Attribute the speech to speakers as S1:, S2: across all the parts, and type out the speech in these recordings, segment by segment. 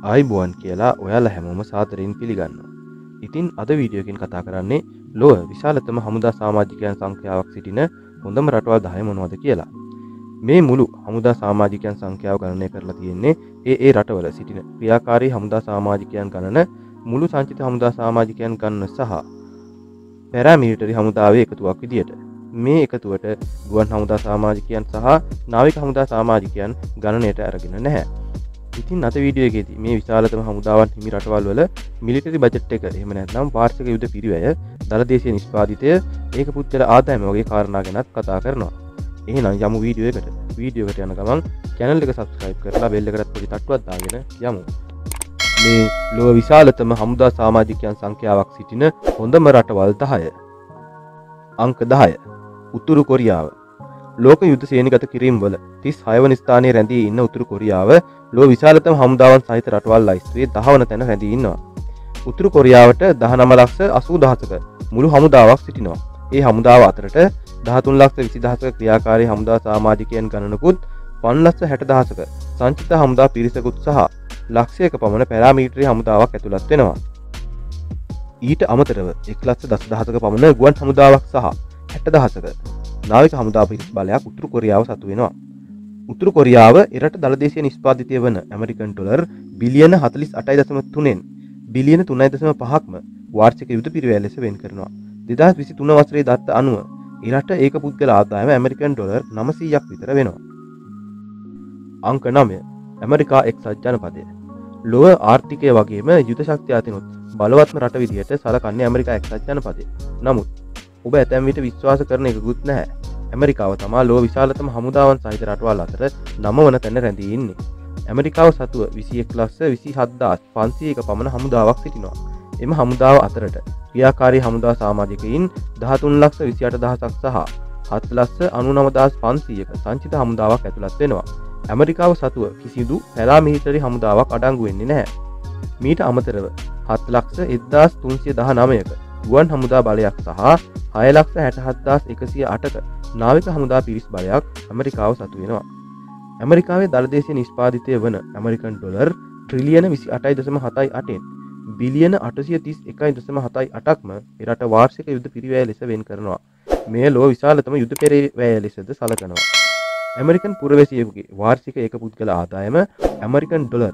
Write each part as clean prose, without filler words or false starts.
S1: ආයිබෝන් කියලා ඔයාලා හැමෝම සාදරයෙන් පිළිගන්නවා. ඉතින් අද වීඩියෝ එකෙන් කතා කරන්නේ ලොව විශාලතම හමුදා සමාජිකයන් සංඛ්‍යාවක් සිටින හොඳම රටවල් 10 මොනවද කියලා. මේ මුළු හමුදා සමාජිකයන් සංඛ්‍යාව ගණනය කරලා තියෙන්නේ ඒ රටවල සිටින ක්‍රියාකාරී හමුදා සමාජිකයන් ගණන, මුළු සංචිත හමුදා සමාජිකයන් ගණන සහ පැරාමිලිටරි හමුදාවේ එකතුවක් විදියට. මේ එකතුවට ගුවන් හමුදා සමාජිකයන් සහ නාවික හමුදා සමාජිකයන් ගණනයට අරගෙන නැහැ. ඉතින් අද වීඩියෝ එකේදී මේ විශාලතම හමුදාවන් හිමි රටවල් වල මිලිටරි බජට් එක, එහෙම නැත්නම් වාර්ෂික යුද පිරිවැය, දළ දේශීය නිෂ්පාදිතය, ඒක පුද්ගල ආදායම වගේ කාරණා ගැනත් කතා කරනවා. එහෙනම් යමු වීඩියෝ එකට. වීඩියෝ එකට යන ගමන් channel එක subscribe කරලා bell එකටත් පොඩි තට්ටුවක් දාගෙන යමු. මේ ලෝක විශාලතම හමුදා සමාජිකයන් සංඛ්‍යාවක් සිටින හොඳම රටවල් 10. අංක 10. උතුරු කොරියාව. ලෝක යුද සේනාගත කිරීම වල 36 වන ස්ථානයේ රැඳී ඉන්න උතුරු කොරියාව ලෝක විශාලතම හමුදාවන් සහිත රටවල් ලයිස්තුවේ 10 වන තැන රැඳී ඉන්නවා. උතුරු කොරියාවට 19,80,000ක මුළු හමුදාවක් සිටිනවා. ඒ හමුදාව අතරට 13,20,000ක ක්‍රියාකාරී හමුදා සමාජිකයන් ගණනකුත්, 5,60,000ක සංචිත හමුදා පිරිසකුත් සහ ලක්ෂයක පමණ පැරාමිලිටරි හමුදාවක් ඇතුළත් වෙනවා. ඊට අමතරව 1,10,000ක පමණ ගුවන් හමුදාවක් සහ 60,000ක නාවික හමුදා පිරිස් බලයක් උතුරු කොරියාව සතු වෙනවා. උතුරු කොරියාව එරට දළ දේශීය නිෂ්පාදිතය වන ඇමරිකන් ඩොලර් බිලියන 48.3න් බිලියන 3.5ක්ම වාර්ෂික යුද පිරිවැය ලෙස වෙන් කරනවා. 2023 වසරේ දත්ත අනුව එරට ඒක පුද්ගල ආදායම ඇමරිකන් ඩොලර් 900ක් විතර වෙනවා. අංක 9. ඇමරිකා එක්සත් ජනපදය. ලොව ආර්ථිකය වගේම යුද ශක්තිය අතිනුත් බලවත්ම රට විදිහට සලකන්නේ ඇමරිකා එක්සත් ජනපදය. නමුත් ඔබ ඇතැම් විට විශ්වාස කරන එකකුත් නැහැ. ඇමරිකාව තමා ලොව විශාලතම හමුදාවන් සහිත රටවල් අතර 9 වන තැන රැඳී ඉන්නේ. ඇමරිකාව සතුව 21,27,500ක පමණ හමුදාවක් සිටිනවා. එම හමුදාව අතරට ක්‍රියාකාරී හමුදා සමාජිකයින් 13,28,000ක් සහ 7,99,500ක සංචිත හමුදාවක් ඇතුළත් වෙනවා. ඇමරිකාව සතුව කිසිදු පැරාමිලිටරි හමුදාවක් අඩංගු වෙන්නේ නැහැ. මීට අමතරව 7,01,319ක ගුවන් හමුදා බලයක් සහ 6,67,108ක නාවික හමුදා පිරිස් බලයක් ඇමරිකාව සතු වෙනවා. ඇමරිකාවේ දළ දේශීය නිෂ්පාදිතය වන ඇමරිකන් ඩොලර් ට්‍රිලියන 28.78න් බිලියන 831.78ක්ම එරට වාර්ෂික යුද පිරිවැය ලෙස වෙන් කරනවා. මේ ලොව විශාලතම යුද පිරිවැය ලෙසද සලකනවා. ඇමරිකන් පුරවැසියෙකුගේ වාර්ෂික ඒක පුද්ගල ආදායම ඇමරිකන් ඩොලර්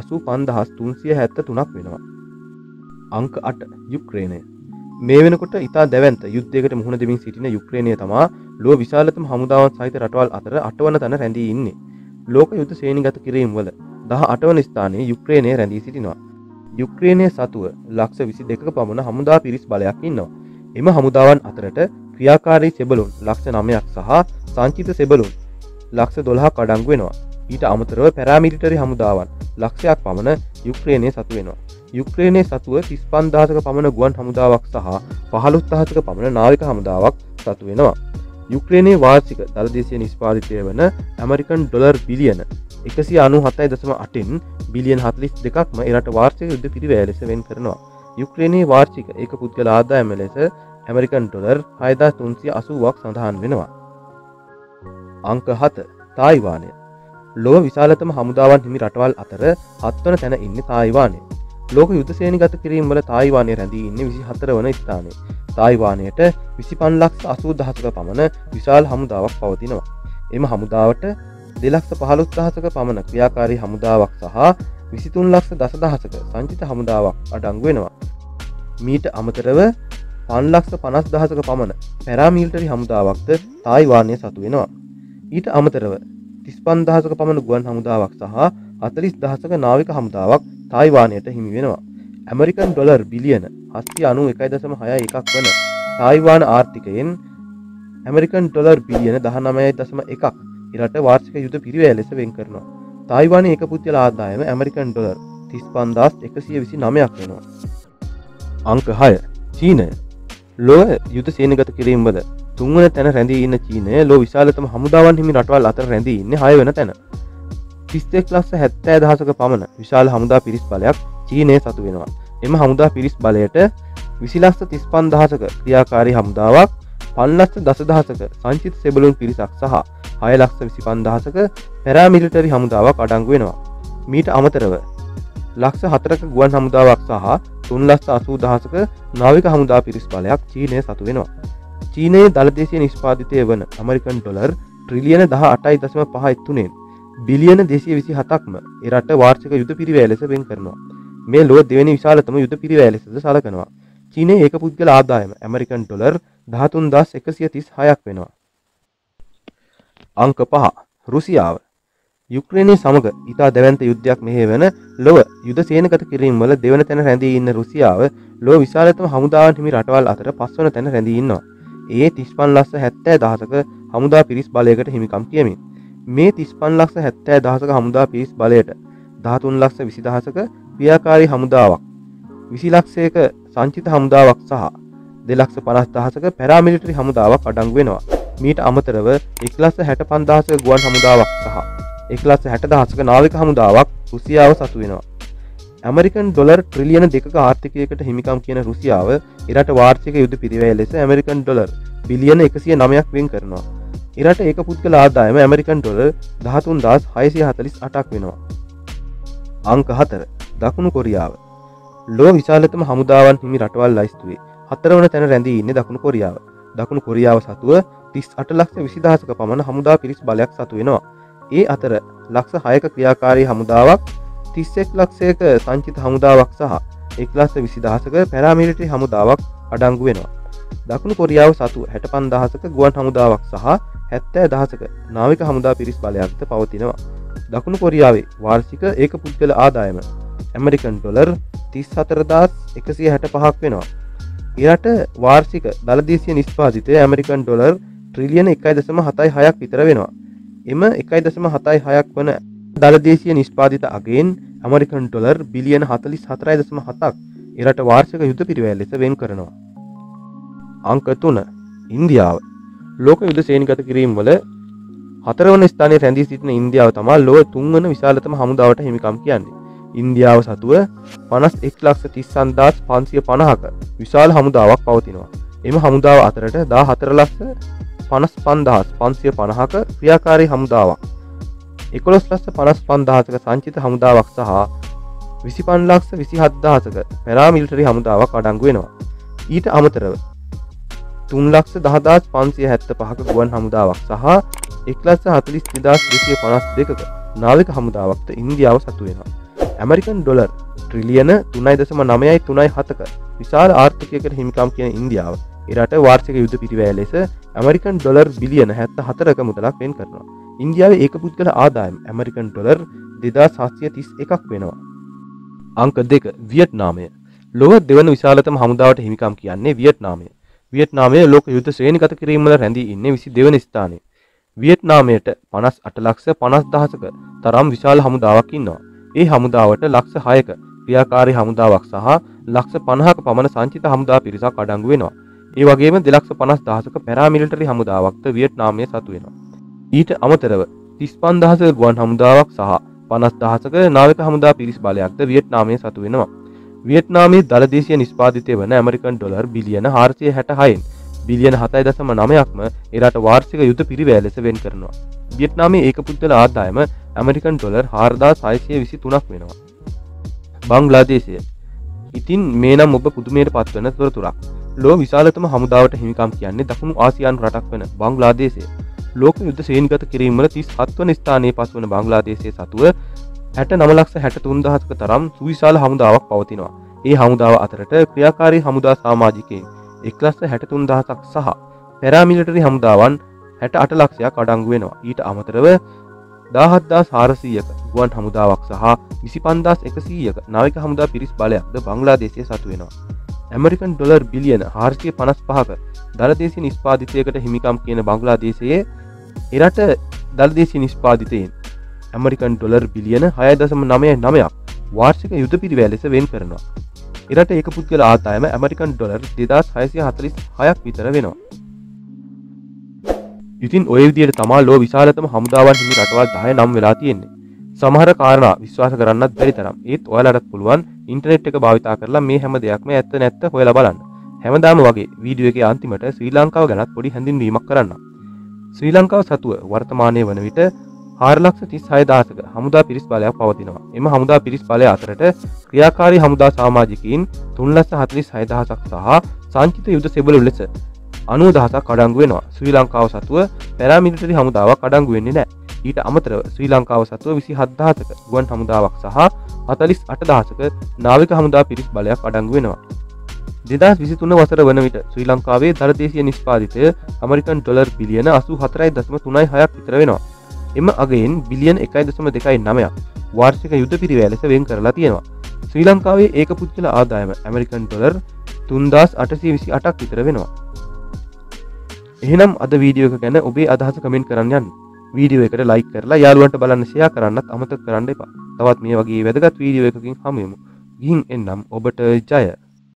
S1: 85,373ක් වෙනවා. අංක 8. යුක්‍රේනය. මේ වෙනකොට ඉතා දැවැන්ත යුද්ධයකට මුහුණ දෙමින් සිටින යුක්‍රේනය තමා ලොව විශාලතම හමුදාවන් සහිත රටවල් අතර 8 වන තැන රැඳී ඉන්නේ. ලෝක යුද ශ්‍රේණිගත කිරීම වල 18 වන ස්ථානයේ යුක්‍රේනය රැඳී සිටිනවා. යුක්‍රේනය සතුව ලක්ෂ 22ක පමණ හමුදා පිරිස් බලයක් ඉන්නවා. එම හමුදාවන් අතරට ක්‍රියාකාරී සෙබළුන් ලක්ෂ 9ක් සහ සංචිත සෙබළුන් ලක්ෂ 12ක් අඩංගු වෙනවා. ඊට අමතරව පැරාමිලිටරි හමුදාවන් ලක්ෂයක් පමණ යුක්‍රේනයේ සතු වෙනවා. යුක්‍රේනයේ සතුව 35,000ක පමණ ගුවන් හමුදාවක් සහ 15,000ක පමණ නාවික හමුදාවක් සතු වෙනවා. යුක්‍රේනයේ වාර්ෂික දළ දේශීය නිෂ්පාදිතය වන ඇමරිකන් ඩොලර් බිලියන 197.8න් බිලියන 42ක්ම එරට වාර්ෂික යුද පිරිවැය ලෙස වෙන් කරනවා. යුක්‍රේනයේ වාර්ෂික ඒක පුද්ගල ආදායම ලෙස ඇමරිකන් ඩොලර් 6,380ක් සඳහන් වෙනවා. අංක 7. තායිවානය. ලොව විශාලතම හමුදාවන් හිමි රටවල් අතර 7 වන තැන ඉන්නේ තායිවානය. ලෝක යුද ශ්‍රේණිගත කිරීම වල තායිවානය රැඳී ඉන්නේ 24 වන ස්ථානයේ. තායිවානයට 25,80,000ක පමණ විශාල හමුදාවක් පවතිනවා. එම හමුදාවට 2,15,000ක පමණ ක්‍රියාකාරී හමුදාවක් සහ 23,10,000ක සංචිත හමුදාවක් අඩංගු වෙනවා. මීට අමතරව 5,50,000ක පමණ පැරාමිලිටරි හමුදාවක්ද තායිවානය සතු වෙනවා. ඊට අමතරව 35,000ක පමණ ගුවන් හමුදාවක් සහ 40,000ක නාවික හමුදාවක් තායිවානයට හිමි වෙනවා. ඇමරිකන් ඩොලර් බිලියන 791.61ක් වන තායිවාන ආර්ථිකයෙන් ඇමරිකන් ඩොලර් බිලියන 19.1ක් එරට වාර්ෂික යුද පිරිවැය ලෙස වෙන් කරනවා. තායිවානයේ එක පුද්ගල ආදායම ඇමරිකන් ඩොලර් 35,129ක් වෙනවා. අංක 6. චීනය. ලොව යුද සේනාගත කිරීම වල 3 වන තැන රැඳී ඉන්න චීනය ලොව විශාලතම හමුදාවන් හිමි රටවල් අතර රැඳී ඉන්නේ 6 වෙන තැන. 31,70,000ක පමණ විශාල හමුදා පිරිස් බලයක් චීනයේ සතු වෙනවා. එම හමුදා පිරිස් බලයට 20,35,000ක ක්‍රියාකාරී හමුදාවක්, 5,10,000ක සංචිත සෙබළුන් පිරිසක් සහ 6,25,000ක පැරාමිලිටරි හමුදාවක් අඩංගු වෙනවා. මීට අමතරව ලක්ෂ 4ක ගුවන් හමුදාවක් සහ 3,80,000ක නාවික හමුදා පිරිස් බලයක් චීනය සතු වෙනවා. චීනයේ දළදේශීය නිෂ්පාදිතය වන ඇමරිකන් ඩොලර් ට්‍රිලියන 18.53 බිලියන 227ක්ම ඒ රට වාර්ෂික යුද පිරිවැය ලෙස වෙන් කරනවා. මේ ලොව දෙවෙනි විශාලතම යුද පිරිවැය ලෙසද සලකනවා. චීනයේ ඒක පුද්ගල ආදායම ඇමරිකන් ඩොලර් 13,136ක් වෙනවා. අංක 5 රුසියාව යුක්‍රේනය සමග ඉතා දැවැන්ත යුද්ධයක් මෙහෙවන ලොව යුද සේනගත කිරීම වල දෙවන තැන රැඳී ඉන්න රුසියාව ලොව විශාලතම හමුදාවන් හිමි රටවල් අතර පස්වන තැන රැඳී ඉන්නවා. ඒ 35,70,000ක හමුදා පිරිස් බලයකට හිමිකම් කියමින් මේ 35,70,000ක හමුදා පිරිස් බලයට 13,20,000ක ක්‍රියාකාරී හමුදාවක් 20,00,000ක සංචිත හමුදාවක් සහ 2,50,000ක පැරාමිලිටරි හමුදාවක් අඩංගු වෙනවා. මීට අමතරව 1,65,000ක ගුවන් හමුදාවක් සහ 1,60,000ක නාවික හමුදාවක් රුසියාව සතු වෙනවා. ඇමරිකන් ඩොලර් ට්‍රිලියන 2ක ආර්ථිකයකට හිමිකම් කියන රුසියාව එරට වාර්ෂික යුද පිරිවැය ලෙස ඇමරිකන් ඩොලර් බිලියන 109ක් වෙන් කරනවා. එරට ඒක පුද්ගල ආදායම ඇමරිකන් ඩොලර් 13,648ක් වෙනවා. අංක 4 දකුණු කොරියාව ලොව විශාලතම හමුදාවන් හිමි රටවල් ලයිස්තුවේ 4 වන තැන රැඳී ඉන්නේ දකුණු කොරියාව. දකුණු කොරියාව සතුව 38,20,000ක පමණ හමුදා පිරිස් බලයක් සතු වෙනවා. ඒ අතර ලක්ෂ 6ක ක්‍රියාකාරී හමුදාවක් 31,00,000ක සංචිත හමුදාවක් සහ 1,20,000ක පැරාමිලිටරි හමුදාවක් අඩංගු වෙනවා. දකුණු කොරියාව සතු 65,000ක ගුවන් හමුදාවක් සහ 70,000ක නාවික හමුදා පිරිස් බලයක්ද පවතිනවා. දකුණු කොරියාවේ වාර්ෂික ඒක පුද්ගල ආදායම ඇමරිකන් ඩොලර් 34,165ක් වෙනවා. එරට වාර්ෂික දළදේශීය නිෂ්පාදිතය ඇමරිකන් ඩොලර් ට්‍රිලියන 1.76ක් විතර වෙනවා. එම 1.76ක් වන දළදේශීය නිෂ්පාදිත අගයෙන් ඇමරිකන් ඩොලර් බිලියන 44.7ක් එරට වාර්ෂික යුද පිරිවැය ලෙස වෙන් කරනවා. අංක 3 ඉන්දියාව ලෝක යුද සේනිගත කිරීම වල 4 වන ස්ථානයේ රැඳී සිටින ඉන්දියාව තමයි ලොව 3 වන විශාලතම හමුදාවට හිමිකම් කියන්නේ. ඉන්දියාව සතුව 51,39,550ක විශාල හමුදාවක් පවතිනවා. එම හමුදාව අතරට 14,55,550ක ක්‍රියාකාරී හමුදාවක් 11,55,000ක සංචිත හමුදාවක් සහ 25,27,000ක පැරාමිලිටරි හමුදාවක් අඩංගු වෙනවා. ඊට අමතරව 3,10,575ක ගුවන් හමුදාවක් සහ 1,42,252ක නාවික හමුදාවක්ද ඉන්දියාව සතු වෙනවා. ඇමරිකන් ඩොලර් ට්‍රිලියන 3.937ක විශාල ආර්ථිකයකට හිමිකම් කියන ඉන්දියාව එරට වාර්ෂික යුද පිරිවැය ලෙස ඇමරිකන් ඩොලර් බිලියන 74ක මුදලක් වෙන් කරනවා. ඉන්දියාවේ ඒක පුද්ගල ආදායම ඇමරිකන් ඩොලර් 2,731ක් වෙනවා. අංක 2 වියට්නාමය ලොව දෙවන විශාලතම හමුදාවට හිමිකම් කියන්නේ වියට්නාමය. වියට්නාමය ලෝක යුද ශ්‍රේණිගත කිරීම වල රැඳී ඉන්නේ 22 වෙනි ස්ථානයේ. වියට්නාමයට 58,50,000ක තරම් විශාල හමුදාවක් ඉන්නවා. ඒ හමුදාවට ලක්ෂ 6ක ක්‍රියාකාරී හමුදාවක් සහ ලක්ෂ 50ක පමණ සංචිත හමුදා පිරිසක් අඩංගු වෙනවා. ඒ වගේම 2,50,000ක පැරාමිලිටරි හමුදාවක්ද වියට්නාමයේ සතු වෙනවා. ඊට අමතරව 35,000ක ගුවන් හමුදාවක් සහ 50,000ක නාවික හමුදා පිරිස් බලයක්ද වියට්නාමයේ සතු වෙනවා. වියට්නාමයේ දළදේශීය නිෂ්පාදිතය වන ඇමරිකන් ඩොලර් බිලියන 466න් බිලියන 7.9ක්ම එරට වාර්ෂික යුද පිරිවැය ලෙස වෙන් කරනවා. වියට්නාමයේ ඒක පුද්ගල ආදායම ඇමරිකන් ඩොලර් 4,623ක් වෙනවා. බංග්ලාදේශය ඉතින් මේ නම් ඔබ පුදුමයට පත්වන තොරතුරක්. ලොව විශාලතම හමුදාවට හිමිකම් කියන්නේ දකුණු ආසියානු රටක් වන බංග්ලාදේශය. ලෝක යුද්ධ සේනිගත කිරීම වල 37 වන ස්ථානයේ පසුවන බංග්ලාදේශයේ සතුව 69,63,000ක තරම් සුවිශාල හමුදාවක් පවතිනවා. ඒ හමුදාව අතරට ක්‍රියාකාරී හමුදා සමාජිකයින් 1,63,000ක් සහ පැරාමිලිටරි හමුදාවන් 68 ලක්ෂයක් අඩංගු වෙනවා. ඊට අමතරව 17,400ක ගුවන් හමුදාවක් සහ 25,100ක නාවික හමුදා පිරිස් බලයක්ද බංග්ලාදේශයේ සතු වෙනවා. ඇමරිකන් ඩොලර් බිලියන 455ක දළදේශීය නිෂ්පාදිතයකට හිමිකම් කියන බංග්ලාදේශයේ එරට දළදේශීය නිෂ්පාදිතයෙන් ඇමරිකන් ඩොලර් බිලියන 6.99ක් වාර්ෂික යුද පිරිවැය ලෙස වෙන් කරනවා. එරට ඒක පුද්ගල ආදායම ඇමරිකන් ඩොලර් 2,646ක් විතර වෙනවා. ඉතින් ඔය විදිහට තමා ලෝ විශාලතම හමුදාවන් හිමි රටවල් 10 නම් වෙලා තියෙන්නේ. සමහර කාරණා විශ්වාස කරන්නත් බැරි තරම්. ඒත් ඔයාලටත් පුළුවන් ඉන්ටර්නෙට් එක භාවිතා කරලා මේ හැම දෙයක්ම ඇත්ත නැත්ත හොයලා බලන්න. හැමදාම වගේ වීඩියෝ එකේ අන්තිමට ශ්‍රී ලංකාව ගැනත් පොඩි හැඳින්වීමක් කරන්න. ශ්‍රී ලංකාව සතුව වර්තමානයේ වන විට 4,36,000ක හමුදා පිරිස් බලයක් පවතිනවා. එම හමුදා පිරිස් බලය අතරට ක්‍රියාකාරී හමුදා සාමාජිකයින් 3,46,000ක් සහ සංචිත යුද සෙබළු ලෙස 90,000ක් අඩංගු වෙනවා. ශ්‍රී ලංකාව සතුව පැරාමිලිටරි හමුදාවක් අඩංගු වෙන්නේ නැහැ. ඊට අමතරව ශ්‍රී ලංකාව සතුව 27,000ක ගුවන් හමුදාවක් සහ 48,000ක නාවික හමුදා පිරිස් බලයක් අඩංගු වෙනවා. 2023 වසර වන විට ශ්‍රී ලංකාවේ දළදේශීය නිෂ්පාදිතය ඇමරිකන් ඩොලර් බිලියන 84.36ක් විතර වෙනවා. එම අගයෙන් බිලියන 1.29ක් වාර්ෂික යුද පිරිවැය ලෙස වෙන් කරලා තියෙනවා. ශ්‍රී ලංකාවේ ඒක පුද්ගල ආදායම ඇමරිකන් ඩොලර් 3,828ක් විතර වෙනවා. එහෙනම් අද වීඩියෝ එක ගැන ඔබේ අදහස කමෙන්ට් කරන්න යන්න. වීඩියෝ එකට ලයික් කරලා යාළුවන්ට බලන්න ෂෙයා කරන්නත් අමතක කරන්න එපා. තවත් මේ වගේ වැදගත් වීඩියෝ එකකින් හමු වෙමු. ගිහින් එන්නම් ඔබට ජය.